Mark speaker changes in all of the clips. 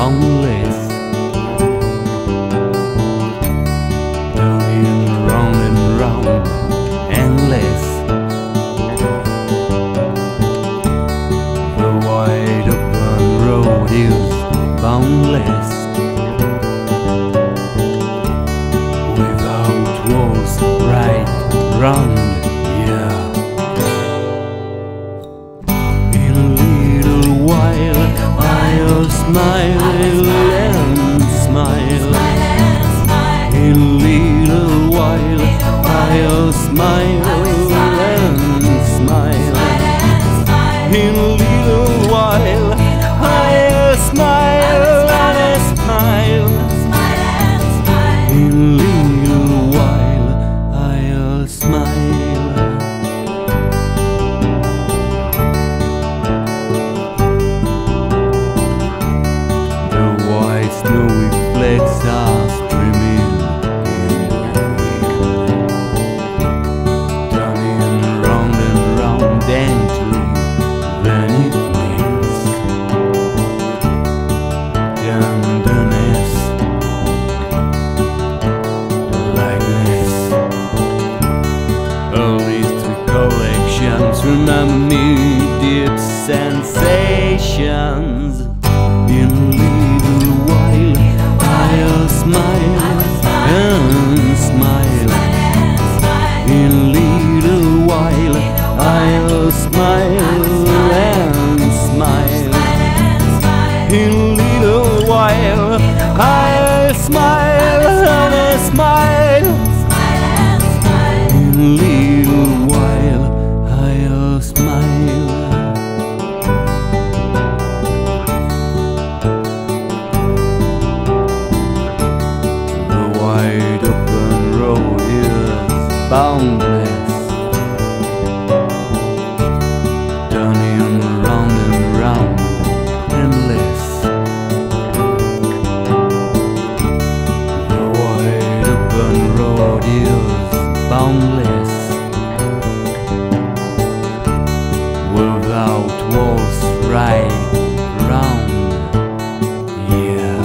Speaker 1: boundless. Turning round and round, endless. The wide open road is boundless. Without walls, right round, yeah. In a little while I'll smile and smile. In a little while I'll smile and smile. In a little while I'll smile and smile. In a little while I'll smile. The white snowy flakes are streaming in the wind, turning round and round daintily when it means tenderness, likeness. All these recollections remember me deep sensations. In a little while I'll smile and smile. In a little while I'll smile and smile. In a little while I'll smile and smile. In a little while I'll smile. The wide open road is boundless. Turning round and round, endless. The wide open road is boundless. Without walls, right round, yeah.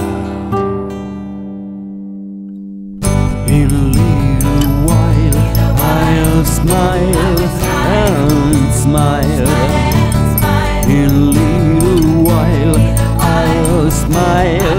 Speaker 1: In a little while I'll smile and smile. In a little while I'll smile